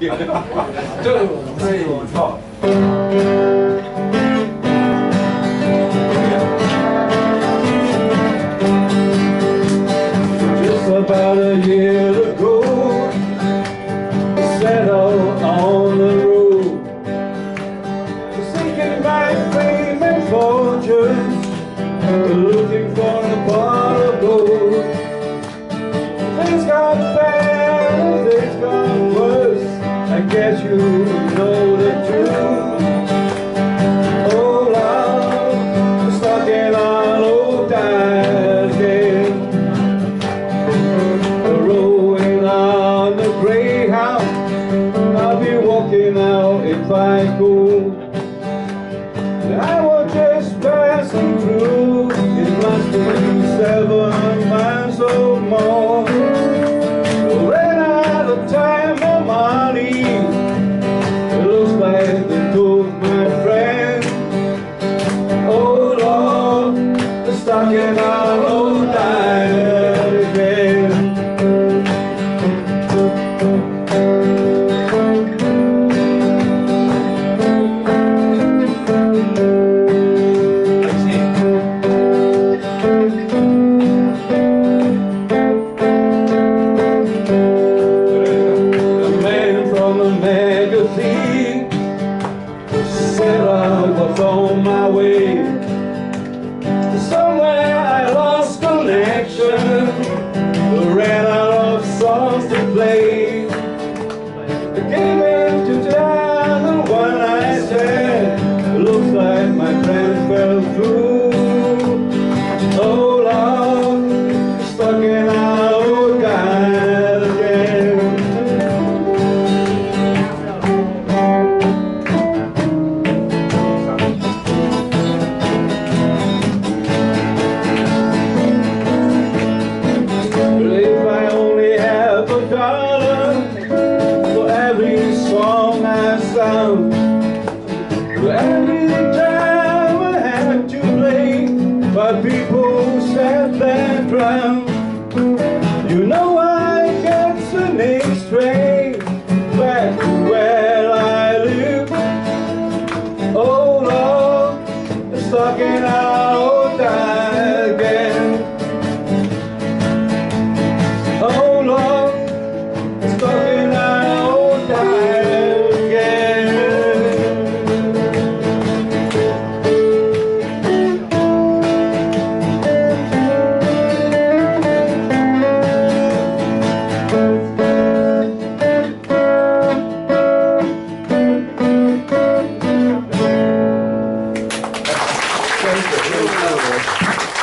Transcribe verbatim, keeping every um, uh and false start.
Two, three, four. Just about a year ago, settled on the road, seeking my fame and fortune, looking for a pot of gold. Things got bad, things got worse, I guess you know the truth. Oh Lord, I'm stuck in an old tired game, rolling on the Greyhound. I'll be walking out if I go. I was just passing through, it must be seven miles or more. Ran out of time or money, it looks like they took my friend. Oh Lord, I'm stuck in an old tired again. Said I was on my way. Somewhere I lost connection, ran out of songs to play. I came into town and one I said, looks like my plans fell through. Oh Lord, stuck in an old guy again. Every time I had to play, but people sat their ground. You know I get the next train back to where I live. Oh Lord, stuck in an old time again. Oh Lord, stuck in an old time again. Thank you.